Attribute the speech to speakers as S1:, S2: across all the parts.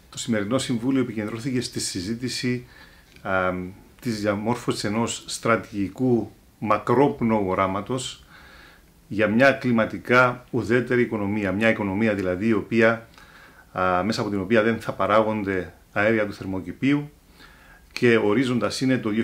S1: Το σημερινό Συμβούλιο επικεντρώθηκε στη συζήτηση της διαμόρφωσης ενός στρατηγικού μακρόπνοου οράματος για μια κλιματικά ουδέτερη οικονομία. Μια οικονομία δηλαδή μέσα από την οποία δεν θα παράγονται αέρια του θερμοκηπίου και ορίζοντας είναι το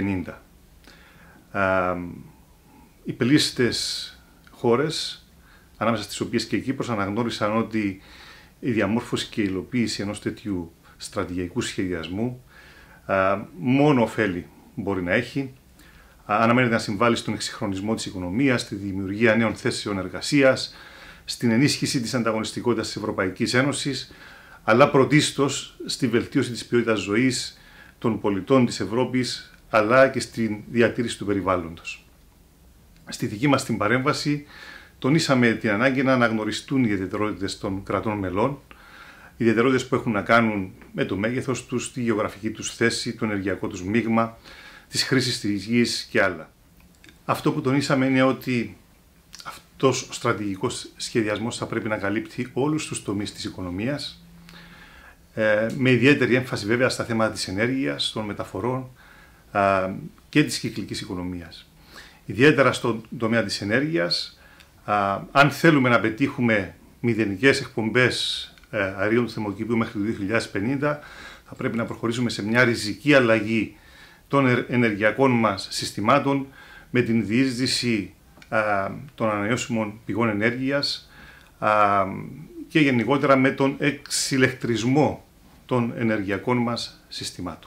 S1: 2050. Οι πλήστες χώρες, ανάμεσα στις οποίες και η Κύπρος, αναγνώρισαν ότι η διαμόρφωση και η υλοποίηση ενός τέτοιου στρατηγικού σχεδιασμού μόνο ωφέλη μπορεί να έχει. Αναμένεται να συμβάλλει στον εξυγχρονισμό της οικονομίας, στη δημιουργία νέων θέσεων εργασίας, στην ενίσχυση της ανταγωνιστικότητας της Ευρωπαϊκής Ένωσης, αλλά πρωτίστως στη βελτίωση της ποιότητας ζωής των πολιτών της Ευρώπης, αλλά και στη διατήρηση του περιβάλλοντος. Στη δική μας την παρέμβαση τονίσαμε την ανάγκη να αναγνωριστούν οι ιδιαιτερότητες των κρατών μελών, ιδιαιτερότητες που έχουν να κάνουν με το μέγεθος τους, τη γεωγραφική τους θέση, το ενεργειακό τους μείγμα, της χρήσης της γης και άλλα. Αυτό που τονίσαμε είναι ότι αυτός ο στρατηγικός σχεδιασμός θα πρέπει να καλύπτει όλους τους τομείς της οικονομίας, με ιδιαίτερη έμφαση βέβαια στα θέματα της ενέργειας, των μεταφορών και της κυκλικής οικονομίας. Ιδιαίτερα στον τομέα της ενέργειας, αν θέλουμε να πετύχουμε μηδενικές εκπομπές αερίων του θερμοκηπίου μέχρι το 2050, θα πρέπει να προχωρήσουμε σε μια ριζική αλλαγή των ενεργειακών μας συστημάτων με την διείσδυση των ανανεώσιμων πηγών ενέργειας και γενικότερα με τον εξηλεκτρισμό των ενεργειακών μας συστημάτων.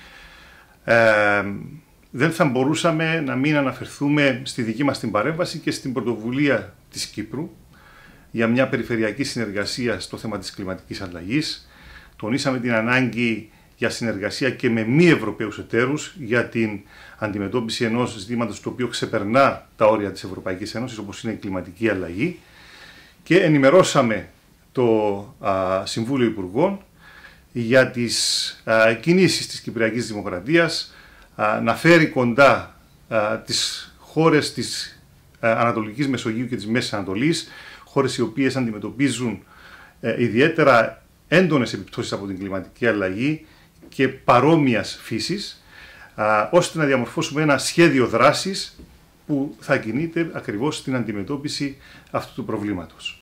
S1: Δεν θα μπορούσαμε να μην αναφερθούμε στη δική μας την παρέμβαση και στην πρωτοβουλία της Κύπρου για μια περιφερειακή συνεργασία στο θέμα της κλιματικής αλλαγής. Τονίσαμε την ανάγκη για συνεργασία και με μη Ευρωπαίους εταίρους για την αντιμετώπιση ενός ζητήματος το οποίο ξεπερνά τα όρια της Ευρωπαϊκής Ένωσης, όπως είναι η κλιματική αλλαγή, και ενημερώσαμε το Συμβούλιο Υπουργών για τις κινήσεις της Κυπριακής Δημοκρατίας να φέρει κοντά τις χώρες της Ανατολικής Μεσογείου και της Μέσης Ανατολής, χώρες οι οποίες αντιμετωπίζουν ιδιαίτερα έντονες επιπτώσεις από την κλιματική αλλαγή και παρόμοιας φύσης, ώστε να διαμορφώσουμε ένα σχέδιο δράσης που θα κινείται ακριβώς στην αντιμετώπιση αυτού του προβλήματος.